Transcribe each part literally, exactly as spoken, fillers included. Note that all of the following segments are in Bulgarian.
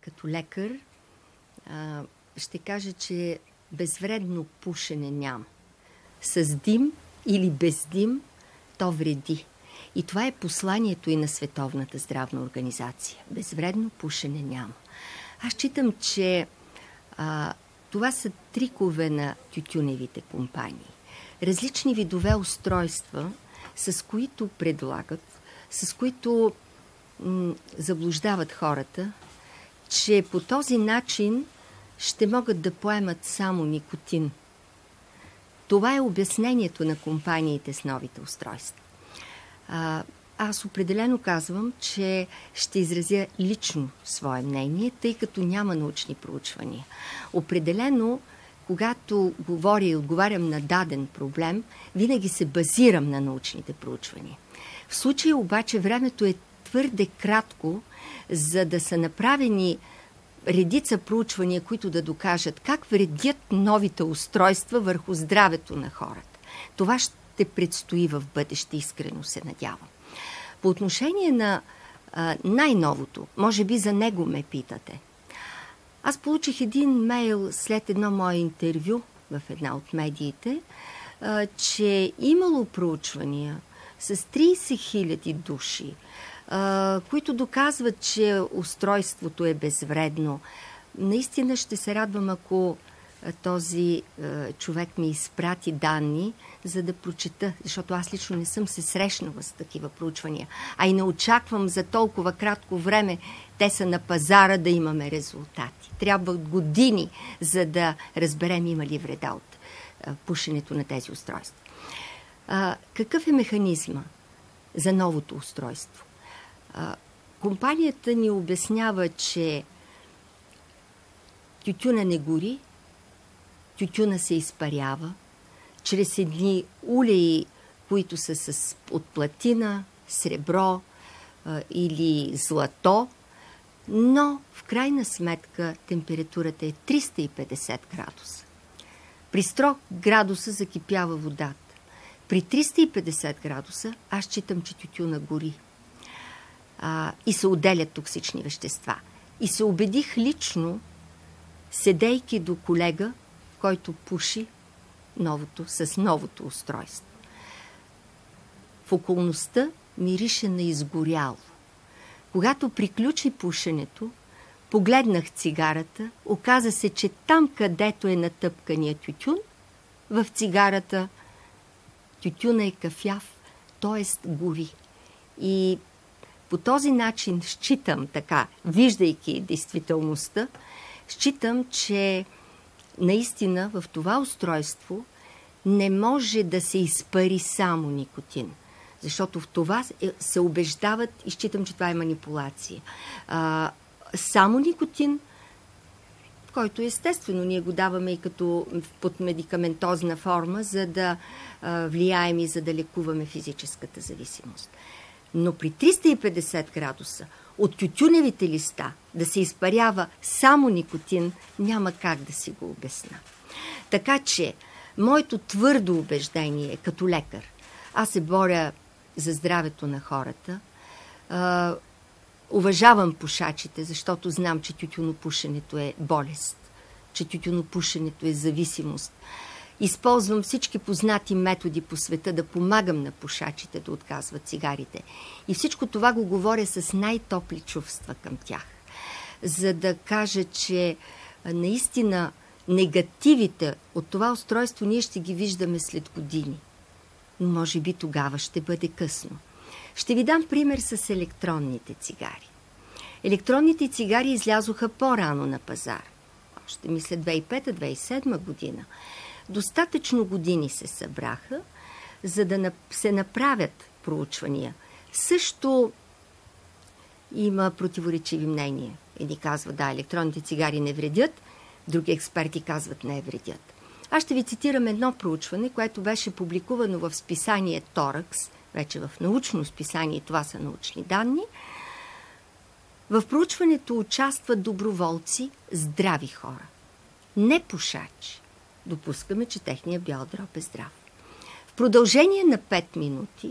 като лекар а, ще кажа, че безвредно пушене няма. С дим или без дим то вреди. И това е посланието и на Световната здравна организация. Безвредно пушене няма. Аз считам, че а, това са трикове на тютюневите компании. Различни видове устройства, с които предлагат, с които м- заблуждават хората, че по този начин ще могат да поемат само никотин. Това е обяснението на компаниите с новите устройства. А, аз определено казвам, че ще изразя лично свое мнение, тъй като няма научни проучвания. Определено, когато говоря и отговарям на даден проблем, винаги се базирам на научните проучвания. В случая обаче времето е твърде кратко, за да са направени редица проучвания, които да докажат как вредят новите устройства върху здравето на хората. Това ще предстои в бъдеще, искрено се надявам. По отношение на а, най-новото, може би за него ме питате. Аз получих един мейл след едно мое интервю в една от медиите, а, че имало проучвания с трийсет хиляди души, а, които доказват, че устройството е безвредно. Наистина ще се радвам, ако този е, човек ми изпрати данни, за да прочета, защото аз лично не съм се срещнала с такива проучвания, а и не очаквам за толкова кратко време те са на пазара да имаме резултати. Трябват години, за да разберем има ли вреда от е, пушенето на тези устройства. А, какъв е механизма за новото устройство? А, компанията ни обяснява, че тютюна не гори, тютюна се изпарява чрез едни улеи, които са с, от платина, сребро а, или злато, но в крайна сметка температурата е триста и петдесет градуса. При сто градуса закипява водата. При триста и петдесет градуса аз считам, че тютюна гори а, и се отделят токсични вещества. И се убедих лично, седейки до колега, който пуши новото, с новото устройство. В околността мирише на изгоряло. Когато приключи пушенето, погледнах цигарата, оказа се, че там, където е натъпкания тютюн, в цигарата тютюна е кафяв, т.е. гори. И по този начин считам така, виждайки действителността, считам, че наистина в това устройство не може да се изпари само никотин. Защото в това се убеждават и считам, че това е манипулация. А, само никотин, който естествено ние го даваме и като под медикаментозна форма, за да а, влияем и за да лекуваме физическата зависимост. Но при триста и петдесет градуса от тютюневите листа да се изпарява само никотин, няма как да си го обясня. Така че, моето твърдо убеждение като лекар, аз се боря за здравето на хората, а, уважавам пушачите, защото знам, че тютюнопушенето е болест, че тютюнопушенето е зависимост. Използвам всички познати методи по света да помагам на пушачите да отказват цигарите. И всичко това го говоря с най-топли чувства към тях. За да кажа, че наистина негативите от това устройство ние ще ги виждаме след години. Но може би тогава ще бъде късно. Ще ви дам пример с електронните цигари. Електронните цигари излязоха по-рано на пазар. Още мисля две хиляди и пета - две хиляди и седма година. Достатъчно години се събраха, за да се направят проучвания. Също има противоречиви мнения. Едни казват, да, електронните цигари не вредят, други експерти казват, не вредят. Аз ще ви цитирам едно проучване, което беше публикувано в списание Торакс, вече в научно списание, това са научни данни. В проучването участват доброволци, здрави хора, не пушачи. Допускаме, че техният бял дроб е здрав. В продължение на пет минути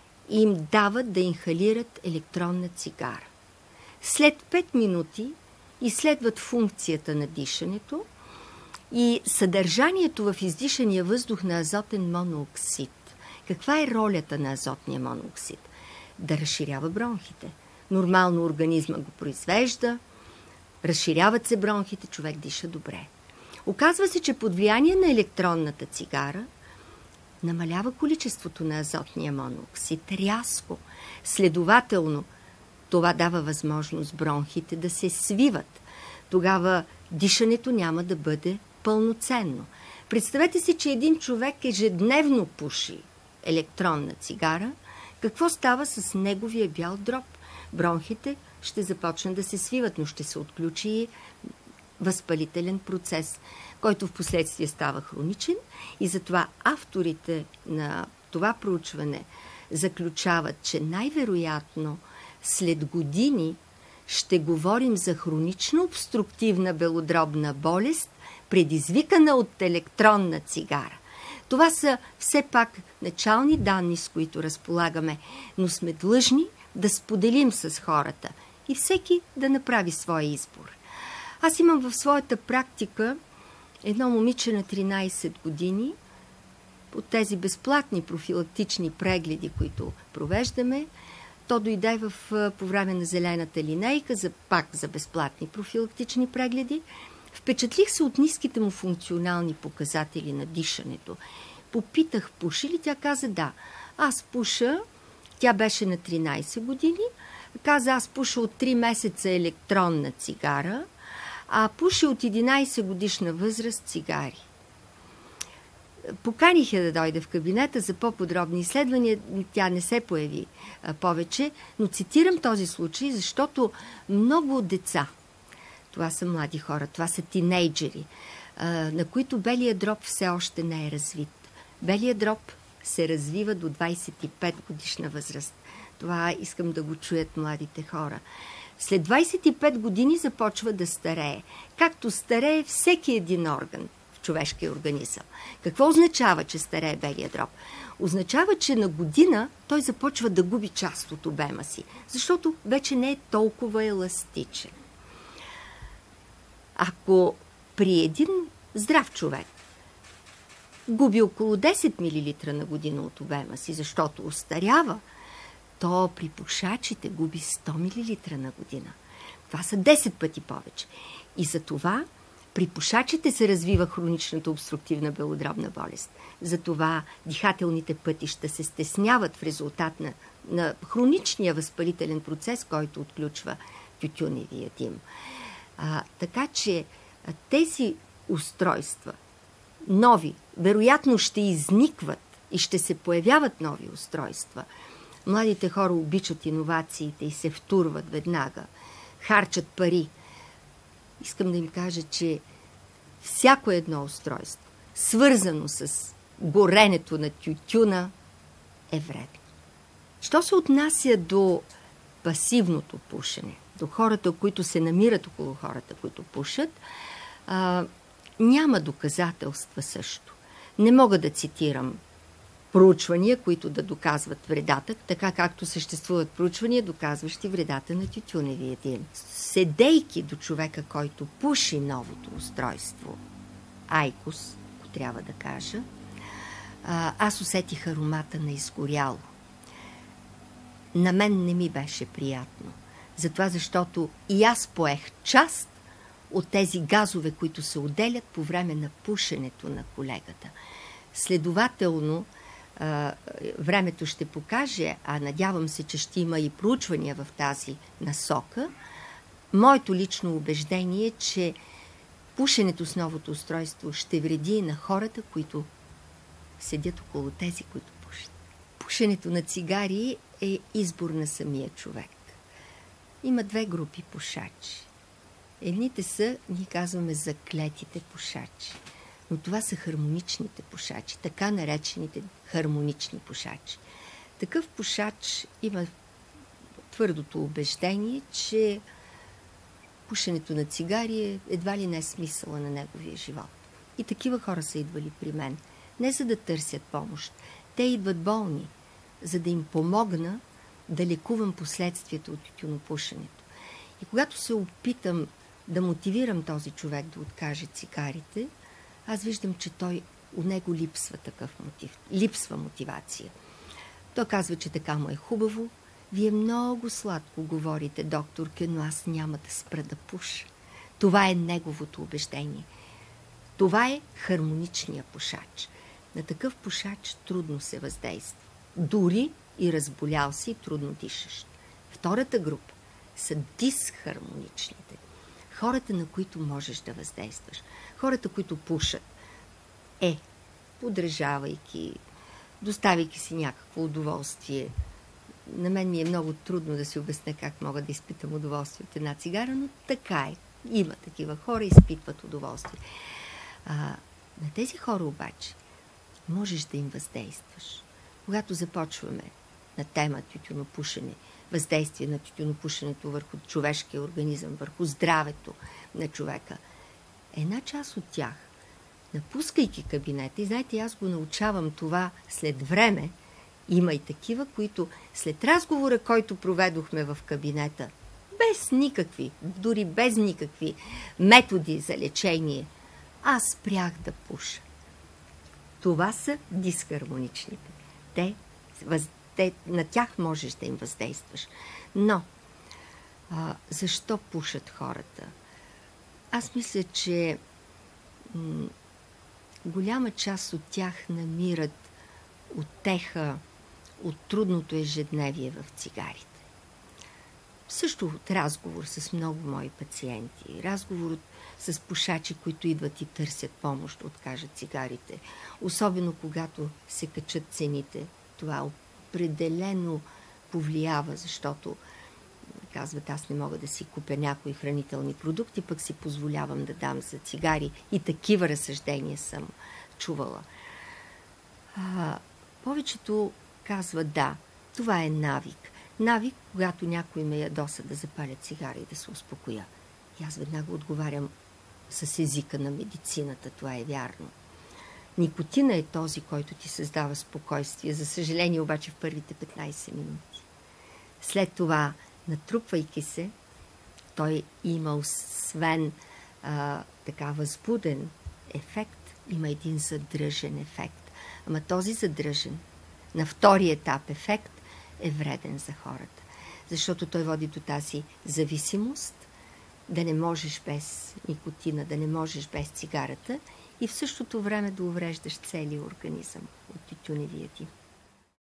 им дават да инхалират електронна цигара. След пет минути изследват функцията на дишането и съдържанието в издишания въздух на азотен монооксид. Каква е ролята на азотния монооксид? Да разширява бронхите. Нормално организма го произвежда, разширяват се бронхите, човек диша добре. Оказва се, че под влияние на електронната цигара намалява количеството на азотния монооксид рязко. Следователно, това дава възможност бронхите да се свиват. Тогава дишането няма да бъде пълноценно. Представете си, че един човек ежедневно пуши електронна цигара. Какво става с неговия бял дроб? Бронхите ще започнат да се свиват, но ще се отключи и възпалителен процес, който в последствие става хроничен, и затова авторите на това проучване заключават, че най-вероятно след години ще говорим за хронична обструктивна белодробна болест, предизвикана от електронна цигара. Това са все пак начални данни, с които разполагаме, но сме длъжни да споделим с хората и всеки да направи своя избор. Аз имам в своята практика едно момиче на тринайсет години. От тези безплатни профилактични прегледи, които провеждаме, то дойде в, по време на зелената линейка, за, пак за безплатни профилактични прегледи. Впечатлих се от ниските му функционални показатели на дишането. Попитах, пуши ли? Тя каза да. Аз пуша, тя беше на тринайсет години, каза, аз пуша от три месеца електронна цигара, а пуши от единайсет годишна възраст цигари. Поканих я да дойде в кабинета за по-подробни изследвания. Тя не се появи а, повече, но цитирам този случай, защото много деца, това са млади хора, това са тинейджери, а, на които белият дроб все още не е развит. Белият дроб се развива до двайсет и пет годишна възраст. Това искам да го чуят младите хора. След двайсет и пет години започва да старее. Както старее всеки един орган в човешкия организъм. Какво означава, че старее белият дроб? Означава, че на година той започва да губи част от обема си, защото вече не е толкова еластичен. Ако при един здрав човек губи около десет милилитра на година от обема си, защото остарява, то при пушачите губи сто милилитра на година. Това са десет пъти повече. И за това при пушачите се развива хроничната обструктивна белодробна болест. Затова дихателните пътища се стесняват в резултат на, на хроничния възпалителен процес, който отключва тютюневия дим. А, така че тези устройства, нови, вероятно ще изникват и ще се появяват нови устройства. Младите хора обичат иновациите и се втурват веднага, харчат пари. Искам да им кажа, че всяко едно устройство, свързано с горенето на тютюна, е вредно. Що се отнася до пасивното пушене, до хората, които се намират около хората, които пушат, а, няма доказателства също. Не мога да цитирам проучвания, които да доказват вредата, така както съществуват проучвания, доказващи вредата на тютюневия дим. Седейки до човека, който пуши новото устройство, айкос, ако трябва да кажа, аз усетих аромата на изгоряло. На мен не ми беше приятно. Затова, защото и аз поех част от тези газове, които се отделят по време на пушенето на колегата. Следователно, времето ще покаже, а надявам се, че ще има и проучвания в тази насока, моето лично убеждение е, че пушенето с новото устройство ще вреди на хората, които седят около тези, които пушат. Пушенето на цигари е избор на самия човек. Има две групи пушачи. Едните са, ние казваме, заклетите пушачи. Но това са хармоничните пушачи, така наречените хармонични пушачи. Такъв пушач има твърдото убеждение, че пушенето на цигари е едва ли не смисъла на неговия живот. И такива хора са идвали при мен. Не за да търсят помощ. Те идват болни, за да им помогна да лекувам последствията от тютюнопушенето. И когато се опитам да мотивирам този човек да откаже цигарите, аз виждам, че той, у него липсва такъв мотив. Липсва мотивация. Той казва, че така му е хубаво. Вие много сладко говорите, докторке, но аз няма да спра да пуша. Това е неговото убеждение. Това е хармоничният пушач. На такъв пушач трудно се въздейства. Дори и разболял се и трудно дишаш. Втората група са дисхармоничните. Хората, на които можеш да въздействаш. Хората, които пушат. Е, подражавайки, доставяйки си някакво удоволствие. На мен ми е много трудно да си обясня как мога да изпитам удоволствие от една цигара, но така е. Има такива хора, изпитват удоволствие. А, на тези хора обаче можеш да им въздействаш. Когато започваме на тема тютюнопушене, въздействие на тютюнопушенето върху човешкия организъм, върху здравето на човека, една част от тях, напускайки кабинета, и знаете, аз го научавам това след време, има и такива, които след разговора, който проведохме в кабинета, без никакви, дори без никакви методи за лечение, аз спрях да пуша. Това са дисхармоничните. Те, въз... Те, на тях можеш да им въздействаш. Но, а, защо пушат хората? Аз мисля, че м- голяма част от тях намират утеха от трудното ежедневие в цигарите. Също от разговор с много мои пациенти, разговор от, с пушачи, които идват и търсят помощ да откажат цигарите. Особено когато се качат цените. Това определено повлиява, защото казват, аз не мога да си купя някои хранителни продукти, пък си позволявам да дам за цигари. И такива разсъждения съм чувала. А, повечето казват, да, това е навик. Навик, когато някой ме ядоса да запаля цигара и да се успокоя. И аз веднага отговарям с езика на медицината, това е вярно. Никотина е този, който ти създава спокойствие. За съжаление обаче в първите петнайсет минути. След това, натрупвайки се, той има освен а, така възбуден ефект, има един задръжен ефект. Ама този задръжен, на втори етап ефект, е вреден за хората. Защото той води до тази зависимост, да не можеш без никотина, да не можеш без цигарата и в същото време да увреждаш целия организъм от тютюневия дим.